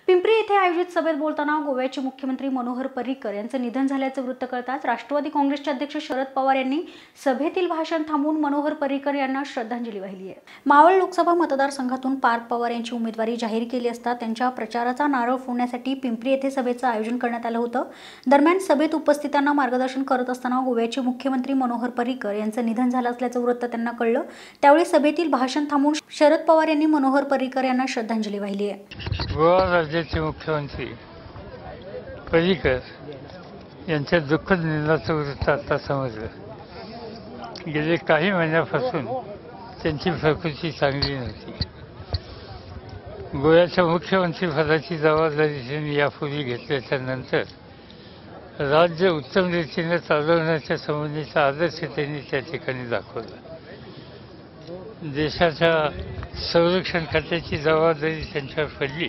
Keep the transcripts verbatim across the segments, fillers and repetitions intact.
पिंपरी येथे आयोजित सभेत बोलताना गोव्याचे मुख्यमंत्री मनोहर पर्रीकर यांचे निधन झाल्याचे वृत्त कळताच राष्ट्रवादी काँग्रेसचे अध्यक्ष शरद पवार यांनी सभेतील भाषण थांबवून मनोहर पर्रीकर यांना श्रद्धांजली वाहिली आहे। मावळ लोकसभा मतदारसंघातून पार्थ पवार यांची उमेदवारी जाहीर केली असता त्यांच्या प्रचाराचा नारळ फोडण्यासाठी पिंपरी येथे सभेचं आयोजन करण्यात आलं होतं। दरम्यान सभेत उपस्थितांना मार्गदर्शन करत असताना गोव्याचे मुख्यमंत्री मनोहर पर्रीकर यांचं निधन झालं असल्याचं वृत्त त्यांना कळलं। त्यावेळी सभेतील भाषण थांबवून शरद पवार यांनी मनोहर पर्रीकर यांना श्रद्धांजली वाहिली आहे। गोवा राज्याचे मुख्यमंत्री पर्रीकर यांच्या दुःखद निधनाचं वृत्त आता समजलं। गेले काही महिन्यापासून त्यांची प्रकृती चांगली नव्हती। गोव्याच्या मुख्यमंत्री पदाची जबाबदारी त्यांनी यापूर्वी घेतल्याच्या नंतर राज्य उत्तम रीतीने चालवण्याच्या संबंधीचा आदर्श त्यांनी त्या ठिकाणी दाखवला। देशाच्या संरक्षण खात्याची जबाबदारी त्यांच्यावर पडली।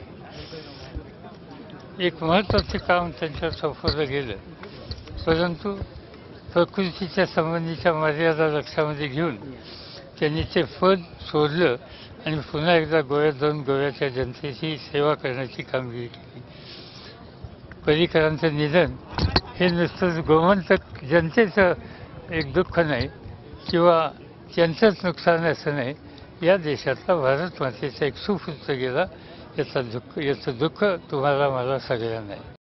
एक महत्त्वाचे काम त्यांच्यावर सोपवलं गेलं, परंतु प्रकृतीच्या संबंधीच्या मर्यादा लक्षामध्ये घेऊन त्यांनी ते पद सोडलं आणि पुन्हा एकदा गोव्यात जाऊन गोव्याच्या जनतेची सेवा करण्याची कामगिरी केली। पर्रीकरांचं निधन हे नुसतंच गोमंतक जनतेचं एक दुःख नाही किंवा त्यांचंच नुकसान असं नाही, या देशातला भारत मातेचा एक सुपुत्र गेला, याचा दुःख याचं दुःख तुम्हाला मला सगळ्यांना आहे।